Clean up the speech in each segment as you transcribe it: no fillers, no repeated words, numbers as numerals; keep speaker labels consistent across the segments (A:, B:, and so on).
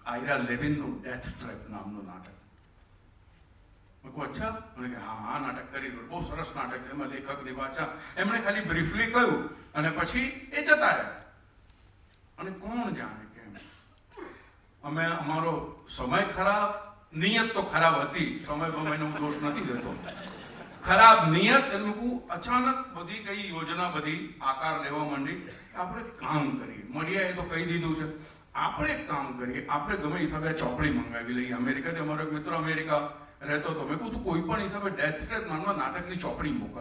A: આયરા લેવિનનું death trap નામનું નાટક. મેં કહું અચ્છા? મને કે હા આ નાટક કરી દો, બહુ સરસ નાટક છે, એમાં લેખકની વાચા એમણે ખાલી બ્રીફલી કહ્યું અને પછી એ જતા રહ્યા. અને કોણ જાણે કેમ અમે અમારો સમય ખરાબ, નિયત તો ખરાબ હતી, સમય બમયનો હું દોષ નથી દેતો, ખરાબ નિયત એનું અચાનક બધી કઈ યોજના બધી આકાર લેવા માંડી. આપણે કામ કરીએ, મળ્યા એ તો કહી દીધું છે, આપણે એક કામ કરીએ, આપણે ગમે હિસાબે ચોપડી મંગાવી લઈએ. અમેરિકાથી અમારો એક મિત્ર અમેરિકા રહેતો હતો. મેં કહું તું કોઈ પણ હિસાબે ડેથ ટ્રેપ નામના નાટકની ચોપડી મોકલ.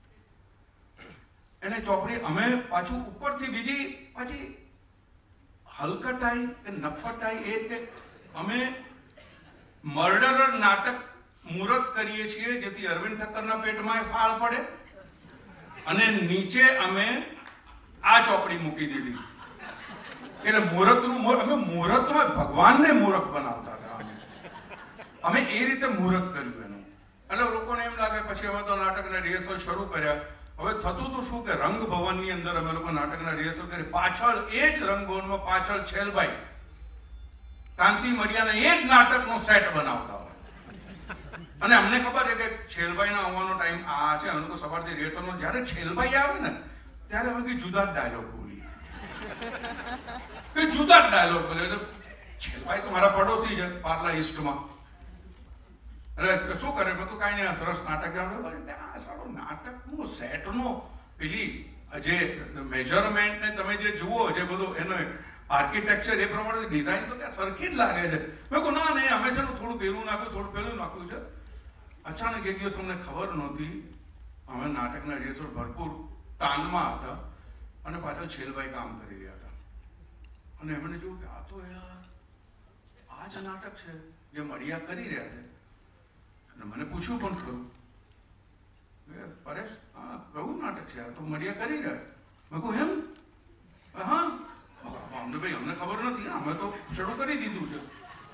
A: એને ચોપડી અમે પાછું ઉપરથી બીજી પાછી હલકટાઈ કે નફટાઈ એ કે અમે મર્ડરર નાટક મુહૂર્ત કરીએ છીએ જેથી અરવિંદ ઠક્કરના પેટમાં ફાળ પડે, અને નીચે અમે આ ચોપડી મૂકી દીધી. એટલે મુહૂર્તનું અમે મુહૂર્તમાં ભગવાનને મૂર્ખ બનાવતા હતા. અમે એ રીતે મુહૂર્ત કર્યું એનું. એટલે લોકોને એમ લાગે પછી અમે તો નાટકના રિહર્સલ શરૂ કર્યા. હવે થતું તો શું કે રંગભવનની અંદર અમે લોકો નાટકના રિહર્સલ કરી, પાછળ એ જ રંગભવનમાં પાછળ છેલભાઈ કાંતિ મરિયાના એ જ નાટકનો સેટ બનાવતા હોય. અને અમને ખબર છે કે છેલભાઈના આવવાનો ટાઈમ આ છે. અમે લોકો સવારથી રિહર્સલમાં જ્યારે છેલભાઈ આવે ને ત્યારે અમે કંઈ જુદા જ ડાયલોગ બોલીએ, કંઈ જુદા જ ડાયલોગ બોલીએ. એટલે છેલભાઈ તો મારા પડોશી છે પાર્લા ઈસ્ટમાં. એટલે શું કરે? મેં તો કાંઈ નહીં, સરસ નાટક આ સારો નાટકનો સેટનો પેલી જે મેજરમેન્ટ ને તમે જે જુઓ જે બધું એનો આર્કિટેક્ચર એ પ્રમાણે ડિઝાઇન તો ત્યાં સરખી જ લાગે છે. મેં કહું ના નહીં, અમે છે ને થોડું પેલું નાખ્યું, થોડું પેલું નાખ્યું છે. અચાનક એક દિવસ અમને ખબર નહોતી, અમે નાટકના રિહર્સલ ભરપૂર તાનમાં હતા અને પાછળ છેલભાઈ કામ કરી રહ્યા હતા. અને એમણે જોયું કે આ તો યાર આ જ નાટક છે જે મળિયા કરી રહ્યા છે. અને મને પૂછ્યું પણ ખરું, પરેશ હા કયું નાટક છે? આ તો મળિયા કરી રહ્યા. મેં કહું એમ? હા અમને ભાઈ અમને ખબર નથી, અમે તો શરૂ કરી દીધું છે.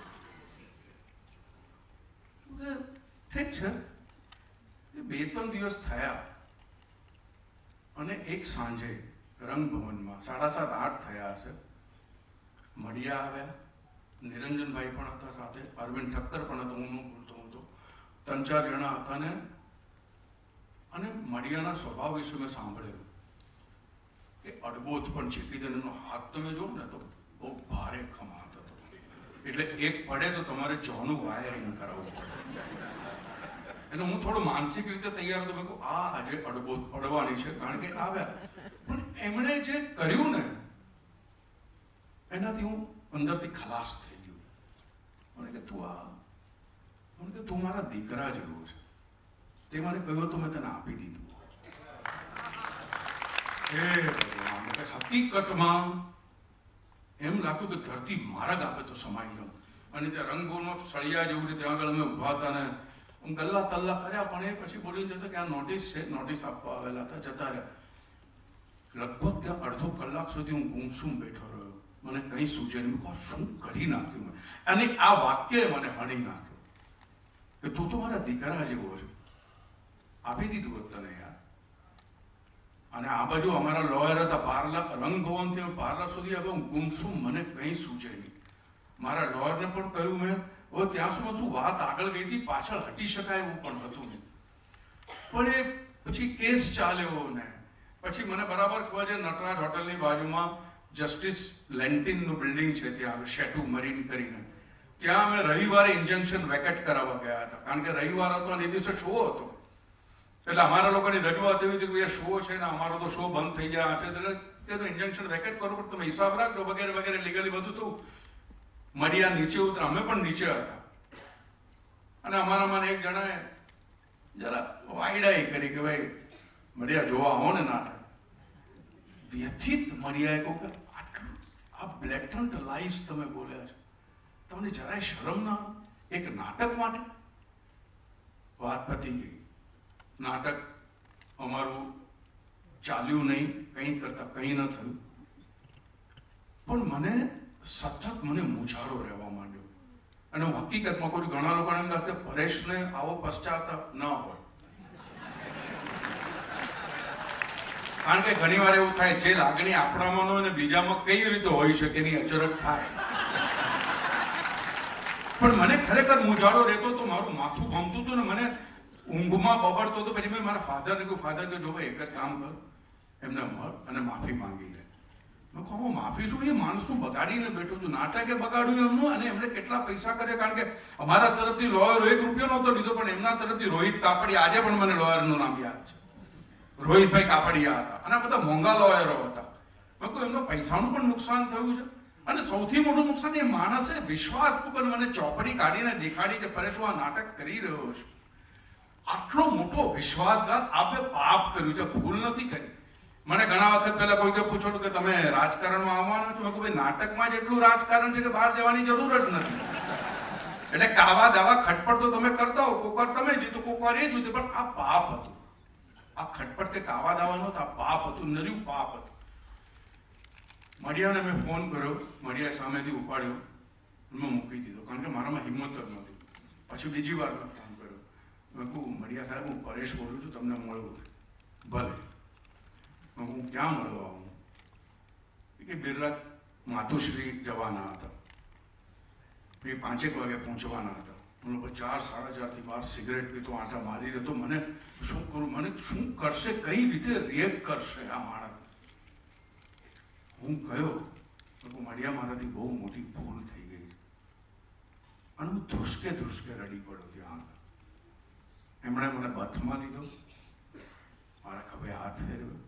A: ઠીક છે. એ 2-3 દિવસ થયા અને એક સાંજે રંગભવનમાં 7:30-8 થયા હશે, મળિયા આવ્યા. નિરંજનભાઈ પણ હતા સાથે, અરવિંદ ઠક્કર પણ હતો, હું ભૂલતો હતો, 3-4 જણા હતા ને. અને મળિયાના સ્વભાવ વિશે મેં સાંભળેલું કે અડબોથ પણ ચીકી દે. એનો હાથ તમે જુઓ ને તો બહુ ભારે ખમ હાથ હતો. એટલે એક પડે તો તમારે જોનું વાયરિંગ કરાવવું પડે. એટલે હું થોડો માનસિક રીતે તૈયાર હતો. મેં કહું આ આજે અડબોથ પડવાની છે, કારણ કે આવ્યા. પણ એમણે જે કર્યું ને એનાથી હું અંદરથી ખલાસ થઈ ગયો. મને કે તું મારા દીકરા જેવો છે. તે મને કહ્યું તો મેં તને આપી દીધું. હકીકતમાં એમ લાગ્યું કે ધરતી મારા ગાપે તો સમાઈ ગયો. અને ત્યાં રંગભવનમાં સળિયા જેવું ત્યાં આગળ અમે ઉભા હતા ને ગલ્લા તલ્લા કર્યા. પણ એ પછી બોલીને જતો કે આ નોટિસ છે, નોટિસ આપવા આવેલા હતા, જતા રહ્યા. લગભગ ત્યાં અડધો કલાક સુધી હું ગુમસુમ બેઠો રહ્યો. મને કંઈ સૂચે નહીં. શું કરી નાખ્યું મેં? અને આ વાક્ય મને હણી નાખ્યો કે તું તો મારા દીકરા જેવો છે, આપી દીધું તને યાર. અને આ બાજુ અમારા લોયર હતા પાર્લા, રંગભવનથી પાર્લા સુધી હવે હું ગુમસુમ, મને કંઈ સૂચે નહીં. મારા લોયરને પણ કહ્યું મેં, હવે ત્યાં સુધી શું વાત આગળ ગઈ હતી, પાછળ હટી શકાય એવું પણ હતું નહીં. પણ એ પછી કેસ ચાલ્યો ને પછી મને બરાબર ખબર છે નટરાજ હોટલની બાજુમાં જસ્ટિસ લેન્ટિનનું બિલ્ડિંગ છે, ત્યાં શેટુ મરીન કરીને, ત્યાં અમે રવિવારે ઇન્જંક્શન વેકેટ કરાવવા ગયા હતા. કારણ કે રવિવાર હતો અને એ દિવસે શો હતો. એટલે અમારા લોકોની રજૂઆત એવી હતી કે શો છે ને અમારો તો શો બંધ થઈ જાય છે, એટલે તેનું ઇન્જંક્શન વેકેટ કરવું પડે, તમે હિસાબ રાખજો વગેરે વગેરે લીગલી બધું. તો મળિયા નીચે ઉતરા, અમે પણ નીચે હતા. અને અમારામાં એક જણાએ જરા વાયડાઈ કરી કે ભાઈ મળિયા જોવા આવો ને નાટક. વ્યથિત મળિયાએ કહું કે આટલું આ બ્લેટન્ટ લાઈસ તમે બોલ્યા છો, તમને જરાય શરમ ના એક નાટક માટે? વાત પતી ગઈ. નાટક અમારું ચાલ્યું નહીં, કંઈ કરતા કંઈ ન થયું. પણ મને સતત મૂંઝારો રહેવા માંડ્યો. અને હું હકીકતમાં કોઈ ઘણા લોકોને એમ લાગશે પરેશને આવો પશ્ચાતાપ ન હોય. કારણ કે ઘણી વાર એવું થાય જે લાગણી આપણામાં હોય ને બીજામાં કઈ રીતે હોઈ શકે એની અચરજ થાય. પણ મને ખરેખર મૂંઝાળો રહેતો તો, મારું માથું ભમતું હતું ને મને ઊંઘમાં બબડતો હતો. પછી મેં મારા ફાધરને કહ્યું, ફાધર કે જો ભાઈ એક જ કામ કર, એમને મળ અને માફી માંગી લે. મેં કહું માફી શું, એ માણસું બગાડીને બેઠું છું, નાટકે બગાડ્યું એમનું, અને એમણે કેટલા પૈસા કર્યા. કારણ કે અમારા તરફથી લોયરો 1 રૂપિયો નહોતો લીધો, પણ એમના તરફથી રોહિત કાપડિયા, આજે પણ મને લોયરનું નામ યાદ છે, રોહિતભાઈ કાપડિયા હતા, અને આ બધા મોંઘા લોયરો હતા. મેં કહું એમનો પૈસાનું પણ નુકસાન થયું છે, અને સૌથી મોટું નુકસાન એ માણસે વિશ્વાસ ઉપર મને ચોપડી કાઢીને દેખાડી કે પરેશ હું આ નાટક કરી રહ્યો છું. આટલો મોટો વિશ્વાસઘાત, આપણે પાપ કર્યું છે, ભૂલ નથી કરી. મને ઘણા વખત પહેલા કોઈ પૂછો કે તમે રાજકારણમાં આવવાના છો, મેં કહું ભાઈ નાટકમાં જ એટલું રાજકારણ છે કે બહાર જવાની જરૂર જ નથી. એટલે કાવા દાવા ખટપટ તો તમે કરતા હો, કોક વાર તમે જીતો, કોક વાર એ જીતો, પણ આ પાપ હતું. આ ખટપટ કે કાવા દાવા નહોતા, પાપ હતું, નર્યું પાપ હતું. મડિયાને મેં ફોન કર્યો, મડિયા સામેથી ઉપાડ્યો, મેં મૂકી દીધો, કારણ કે મારામાં હિંમત જ નહોતી. પછી બીજી વાર મેં ફોન કર્યો, મેં કહું મડિયા સાહેબ હું પરેશ બોલું છું, તમને મળવું. ભલે. હું ક્યાં મળવા આવું? કે બિરલા માતુશ્રી જવાના હતા, એ 5 વાગે પહોંચવાના હતા. હું 4-4:30 બહાર સિગરેટ પીતો આંટા મારી રહ્યો. મને શું કરું, મને શું કરશે, કઈ રીતે રિએક્ટ કરશે આ માણસ. હું ગયો, મડિયા મારાથી બહુ મોટી ભૂલ થઈ ગઈ, અને હું ધ્રુસકે રડી પડ્યો ત્યાં. એમણે મને બથમાં લીધો, મારા ખભે હાથ ફેરવ્યો,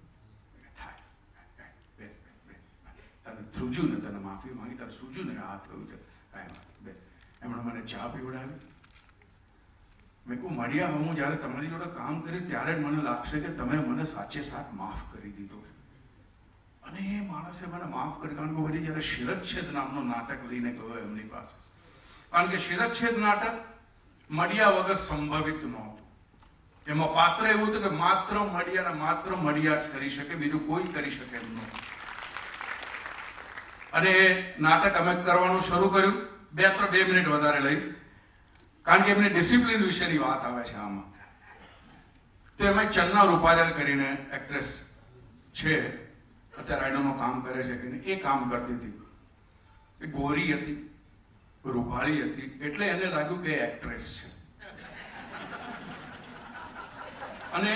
A: તને ધ્રુજ્યું ને, તને માફી માંગી, તારે સૂજ્યું ને, હાથ થયું છે, કાંઈ વાત બે. એમણે મને ચા પીવડાવી. મેં કહું મડિયા હું જ્યારે તમારી જોડે કામ કરીશ ત્યારે જ મને લાગશે કે તમે મને સાચે સાચ માફ કરી દીધો. અને એ માણસે મને માફ કરી, કારણ કે પછી જ્યારે શિરચ્છેદ નામનો નાટક લઈને ગયો એમની પાસે, કારણ કે શિરચ્છેદ નાટક મડિયા વગર સંભવિત નહોતું. એમાં પાત્ર એવું હતું કે માત્ર મડિયા કરી શકે, બીજું કોઈ કરી શકે એમ નહોતું. અને એ નાટક અમે કરવાનું શરૂ કર્યું. 2 મિનિટ વધારે લઈ, કારણ કે એમની ડિસિપ્લિન વિશેની વાત આવે છે આમાં. તો એમાં ચન્ના રૂપારેલ કરીને એક્ટ્રેસ છે, અત્યારે આઈડોનો કામ કરે છે કે નહીં, એ કામ કરતી હતી. એ ગોરી હતી, રૂપાળી હતી, એટલે એને લાગ્યું કે એક્ટ્રેસ છે. અને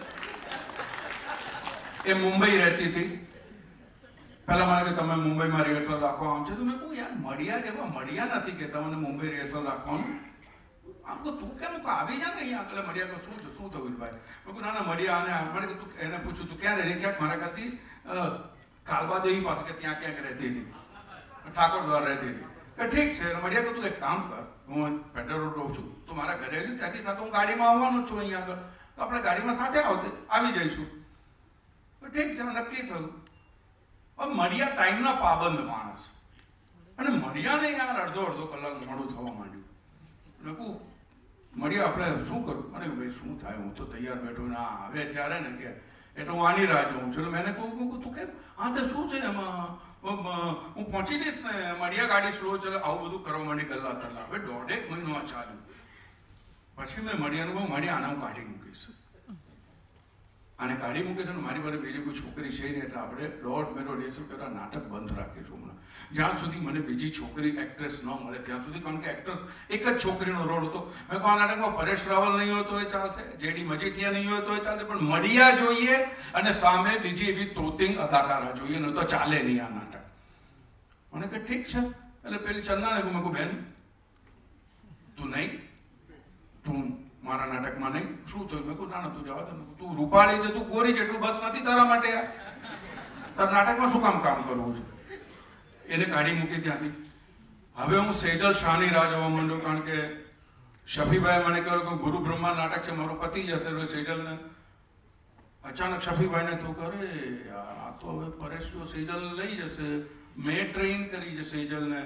A: એ મુંબઈ રહેતી હતી. પહેલા મને કે તમે મુંબઈમાં રિહર્સલ રાખો, આમ છે. તો મેં કહું યાર મડિયા જેવા મડિયા નથી કે તમને મુંબઈ રિહર્સલ રાખવાનું. આમ તો તું કેમ આવી જા ને અહીંયા આગળ. મડિયા તો શું છે, શું થયું ભાઈ? મેં કહું ના મડિયા, અને મને તું એને પૂછ્યું તું ક્યાં રહી? ક્યાંક મારા ખાતી કાલબાદેવી પાસે, કે ત્યાં ક્યાંક રહેતી હતી, ઠાકોર દ્વાર રહેતી હતી. કે ઠીક છે. મડિયા કે તું એક કામ કર, હું ફેડરલ રોડ રહું છું, તું મારા ઘરે આવી, ત્યાંથી સાથે હું ગાડીમાં આવવાનું જ છું અહીંયા આગળ, તો આપણે ગાડીમાં સાથે આવી જઈશું. ઠીક છે, નક્કી થયું. મડિયા ટાઈમના પાબંદ માણસ, અને મડિયાને યાર અડધો કલાક મોડું થવા માંડ્યું. મેં કહું મડિયા આપણે શું કરું? મને ભાઈ શું થાય, હું તો તૈયાર બેઠો, ના આવે ત્યારે ને કે એટલે હું આની રાહ જોઉં છું. મેં કહું તું કેમ? હા તો શું છે એમાં, હું પહોંચી જઈશ ને. મડિયા ગાડી સ્લો ચાલે, આવું બધું કરવા માંડી ગલ્લા તલ્લા. હવે 1.5 મહિનો આ ચાલ્યું. પછી મેં મડિયાને કહું મડિયા આને હું કાઢી મૂકીશ, આને કાઢી મૂકે છે ને, મારી પાસે બીજી કોઈ છોકરી છે નહીં, એટલે આપણે 1.5 મહિનો રિહર્સલ કરવા નાટક બંધ રાખીશું હમણાં, જ્યાં સુધી મને બીજી છોકરી એક્ટ્રેસ ન મળે ત્યાં સુધી. કારણ કે એક્ટ્રેસ એક જ છોકરીનો રોલ હતો. મેં કહું આ નાટકમાં પરેશ રાવલ નહીં હોય તો એ ચાલશે, જેડી મજીઠિયા નહીં હોય તો એ ચાલશે, પણ મડિયા જોઈએ અને સામે બીજી એવી તોતિંગ અદાકારા જોઈએ, ન તો ચાલે નહીં આ નાટક. મને કે ઠીક છે. એટલે પેલી ચંદાને કહું, મેં કહું બેન તું નહીં, તું મારા નાટકમાં નહીં. શું થયું? મેં કહું ના તું જવા દે, તું રૂપાળી છે, તું ગોરી છે, એટલું બસ નથી તારા માટે. તારા નાટકમાં શું કામ કરવું છે? એને કાઢી મૂકી ત્યાંથી. હવે હું સેજલ શાહની રાહ જોવા માંડ્યો, કારણ કે શફીભાઈ મને કહ્યું કે ગુરુ બ્રહ્મા નાટક છે, મારો પતિ જશે. હવે સેજલને અચાનક શફીભાઈને તો કરે આ તો હવે પરેશ સેજલને લઈ જશે, મેં ટ્રેન કરી છે સેજલને.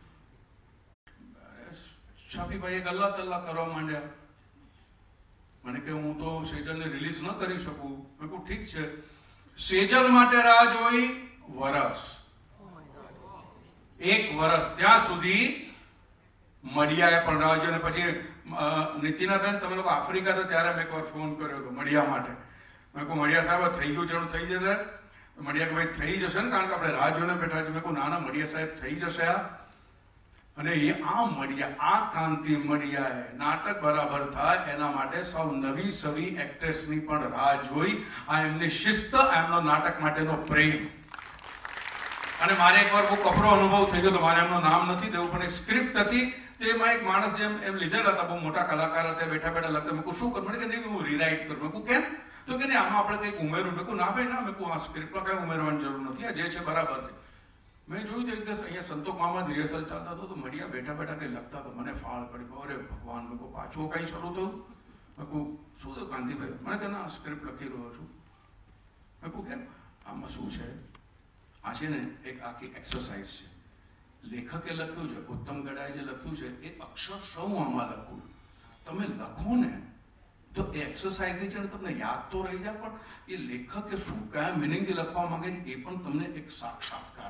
A: શફીભાઈએ ગલ્લા તલ્લા કરવા માંડ્યા. મને કે હું તો સેજલને રિલીઝ ન કરી શકું. મેં કહું ઠીક છે. સેજલ માટે રાહ જોઈ વરસ, 1 વર્ષ, ત્યાં સુધી મડિયાએ પણ રાહ જોઈ. પછી નીતિનાબેન તમે લોકો આફ્રિકા હતા ત્યારે મેં એકવાર ફોન કર્યો હતો મડિયા માટે. મેં કહું મડિયા સાહેબ થઈ ગયું છે, થઈ જશે? મડિયા કે ભાઈ થઈ જશે ને, કારણ કે આપણે રાહ જોઈને બેઠા છીએ. મેં કહું ના મડિયા સાહેબ થઈ જશે. આ અને એ આ મળ્યા, આ કાંતિ મળ્યા નાટક બરાબર થાય એના માટે સૌ નવી સવી એક્ટ્રેસની પણ રાહ જોઈ. આ એમની શિસ્ત, એમનો નાટક માટેનો પ્રેમ. અને મારે એકવાર બહુ કપરો અનુભવ થઈ ગયો તો, મારે એમનું નામ નથી દેવું પણ એક સ્ક્રિપ્ટ હતી, તેમાં એક માણસ જેમ એમ લીધેલા હતા, બહુ મોટા કલાકાર હતા, બેઠા બેઠા લખતા. મેં કહું શું કરું? મને કે નહીં હું રીરાઇટ કરું. મેં કહું કેમ? તો કે નહીં આમાં આપણે કંઈક ઉમેરું. મેં કહું ના ભાઈ ના, મેં કહું આ સ્ક્રિપ્ટમાં કંઈ ઉમેરવાની જરૂર નથી, આ જે છે બરાબર છે. મેં જોયું તો એક દિવસ અહીંયા સંતોષ મામા રિહર્સલ ચાલતા હતો તો મળ્યા બેઠા બેઠા કંઈ લખતા તો મને ફાળ પડી. અરે ભગવાન, મેં કહું પાછું કંઈ શરૂ થયું? મેં કહું શું થયું કાંતિભાઈ? મને કે ના સ્ક્રિપ્ટ લખી રહ્યો છું. મેં કહું કેમ? આમાં શું છે? આ છે ને એક આખી એક્સરસાઇઝ છે. લેખકે લખ્યું છે, ઉત્તમ ગડાએ જે લખ્યું છે એ અક્ષરશઃ આમાં લખું. તમે લખો ને તો એ એક્સરસાઇઝથી છે ને તમને યાદ તો રહી જાય, પણ એ લેખકે શું કયા મિનિંગથી લખવા માંગે છે એ પણ તમને એક સાક્ષાત્કાર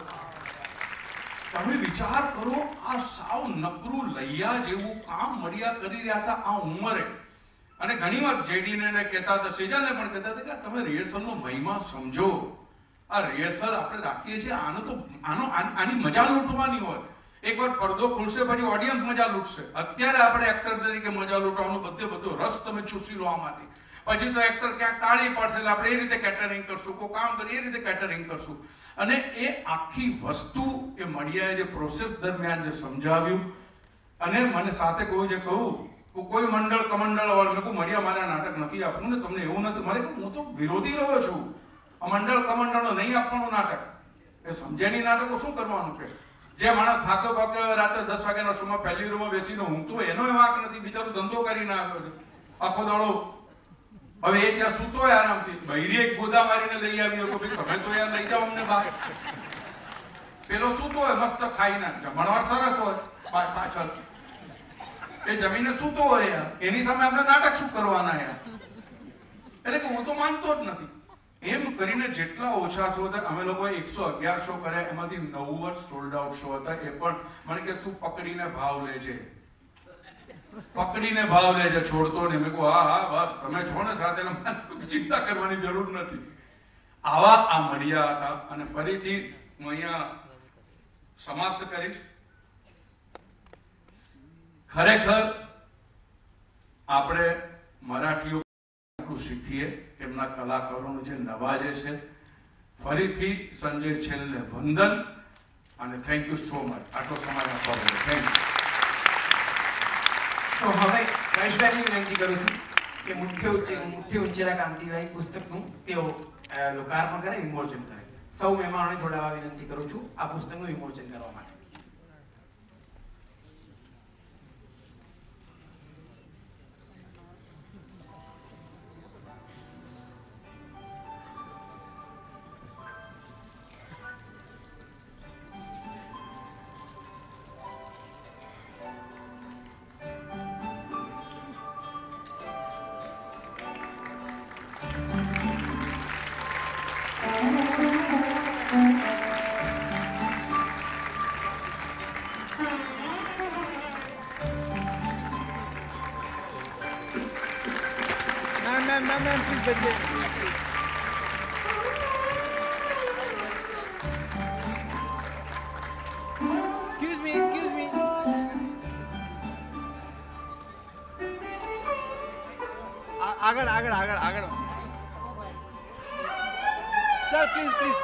A: થાય. તમે વિચાર કરો, આ સાવ નકરું લૈયા જેવું કામ મળ્યા કરી રહ્યા હતા આ ઉંમરે. અને ઘણી વાર જેડીને કહેતા હતા, સેજાને પણ કહેતા હતા કે તમે રિહર્સલનો મહિમા સમજો. આ રિહર્સલ આપણે રાખીએ છીએ, આની મજા લૂંટવાની હોય. એકવાર પડદો ખુલશે પછી ઓડિયન્સ મજા લૂંટશે. અત્યારે આપણે એક્ટર તરીકે મજા લૂંટવાનો બધો રસ તમે ચૂસી લો આમાંથી. પછી તો એક્ટર ક્યાંક તાળી પાડશે એટલે આપણે એ રીતે કેટરિંગ કરશું, કોઈ કામ કરીએ એ રીતે કેટરિંગ કરશું. અને એ આખી વસ્તુ એ મળ્યાએ જે પ્રોસેસ દરમિયાન જે સમજાવ્યું. અને મને સાથે કહું કોઈ મંડળ કમંડળ વાળું, મેં કહું મળ્યા મારા નાટક નથી આપવું ને તમને એવું નથી. મારે કહું હું તો વિરોધી રહ્યો છું, આ મંડળ કમંડળનો નહીં આપવાનું નાટક. એ સમજેની નાટકો શું કરવાનું? કે જે માણસ થાક્યો પાક્યો રાત્રે 10 વાગ્યાના શોમાં પહેલી રૂમમાં બેસીને ઊંઘતો એનો વાંક નથી, બિચારો ધંધો કરીને આવ્યો છે આખો દાડો. હવે એ ત્યાં સૂતો હોય આરામથી, બૈરી એક ગોદા મારીને લઈ આવ્યો કે ભાઈ તમે તો યાર લઈ જાઓ અમને બહાર. પેલો સૂતો હોય મસ્ત ખાઈને, જમણવાર સરસ હોય પાછળ, એ જમીને સૂતો હોય યાર, એની સામે આપણે નાટક શું કરવાના યાર? એટલે કે હું તો માનતો જ નથી. એમ કરીને જેટલા ઓછા શો હતા, અમે લોકોએ 111 શો કર્યા, એમાંથી 9 સોલ્ડ આઉટ શો હતા. એ પણ મને કે તું પકડીને ભાવ લેજે, પકડીને ભાવ લેજે, છોડતો નહીં. મેં કહું હા બસ તમે છો ને સાથે, ચિંતા કરવાની જરૂર નથી. આવા આ મળ્યા હતા. અને ફરીથી હું અહીંયા સમાપ્ત કરીશ. ખરેખર આપણે મરાઠીઓ શીખીએ, એમના કલાકારોને જે નવાજે છે. ફરીથી સંજય છેલ્લે વંદન અને થેન્ક યુ સો મચ આટલો સમય આપવા બદલ. Thank you.
B: તો હવે મહેશભાઈની વિનંતી કરું છું કે મુઠ્ઠી ઉંચેરા કાંતિભાઈ પુસ્તકનું તેઓ લોકાર્પણ કરે, વિમોચન કરે. સૌ મહેમાનોને જોડાવા વિનંતી કરું છું આ પુસ્તકનું વિમોચન કરવા માટે.
C: Ma'am, please begin. Excuse me. આગળ. Sir, please.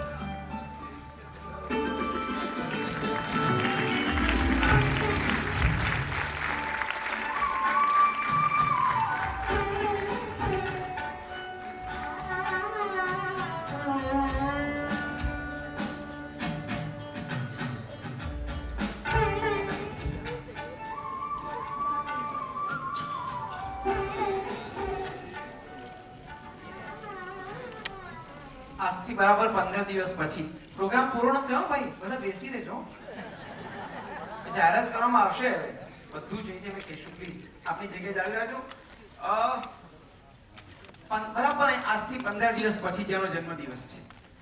B: આજથી બરાબર 15 દિવસ પછી પ્રોગ્રામ પૂરો ન થયો ભાઈ, બધા બેસી રહેજો. જાહેરાત કરવામાં આવશે, હવે બધું જે મેં કહીશું પ્લીઝ આપની જગ્યાએ જાળવી રાખજો. બરાબર આજથી 15 દિવસ પછી જેનો જન્મદિવસ છે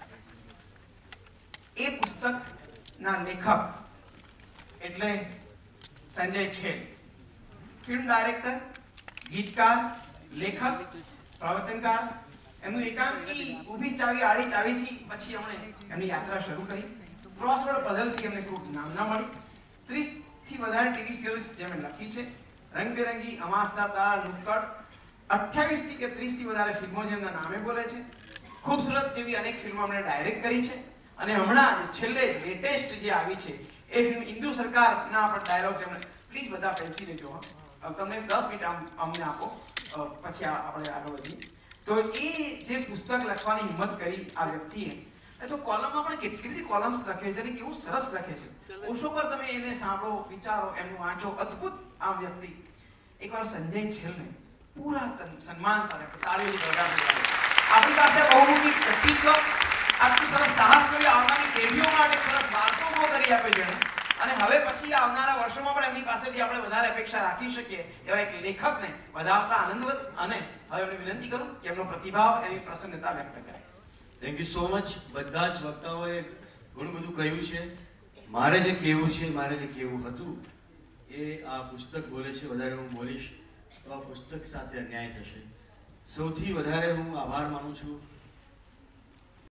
B: એ પુસ્તકના લેખક એટલે સંજય છેલ, ફિલ્મ ડાયરેક્ટર, ગીતકાર, લેખક, પ્રવચનકાર. એમનું એકાંકી ઊભી ચાવી આડી ચાવીથી પછી એમણે એમની યાત્રા શરૂ કરી. ક્રોસવર્ડ પઝલથી એમને ખૂબ નામના મળી 30 થી વધારે ટીવી સિરિયલ્સ જેમણે લખી છે, રંગબેરંગી, અમાસદાર તારા, નુક્કડ, 28 થી કે 30 થી વધારે ફિલ્મો જેમના નામે બોલે છે, ખૂબસૂરત જેવી અનેક ફિલ્મો એમણે ડાયરેક્ટ કરી છે, અને હમણાં છેલ્લે લેટેસ્ટ જે આવી છે એ ફિલ્મ ઇન્દુ સરકારના પણ ડાયલોગ્સ એમણે, પ્લીઝ બધા બેસી લેજો, હા તમને 10 મિનિટ અમને આપો, પછી આપણે આગળ વધીએ. તો એ જે પુસ્તક લખવાની હિંમત કરી આ વ્યક્તિએ, એ તો કોલમમાં પણ કેટલી બધી કોલમ્સ લખે છે અને કેવું સરસ લખે છે. ઓશો પર તમે એને સાંભળો, વિચારો, એમનું વાંચો, અદ્ભુત આ વ્યક્તિ. એકવાર સંજય છેલને પૂરા સન્માન સાથે તાળીઓથી બજાવવામાં આપણી પાસે બહુમુખી વ્યક્તિત્વ, આટલું સરસ સાહસ કરી આવનારી પેઢીઓ માટે સરસ વાર્તો ઉભો કરી આપે છે, અને હવે પછી આવનારા વર્ષોમાં પણ એમની પાસેથી આપણે વધારે અપેક્ષા રાખી શકીએ એવા એક લેખકને વધાવતા આનંદવત. અને હવે એમને વિનંતી કરું કે એમનો પ્રતિભાવ, એની પ્રસન્નતા વ્યક્ત કરે.
D: Thank you so much. બધા જ વક્તાઓએ ઘણું બધું કહ્યું છે. મારે જે કહેવું છે, મારે જે કહેવું હતું એ આ પુસ્તક બોલે છે. વધારે હું બોલીશ તો આ પુસ્તક સાથે અન્યાય થશે. સૌથી વધારે હું આભાર માનું છું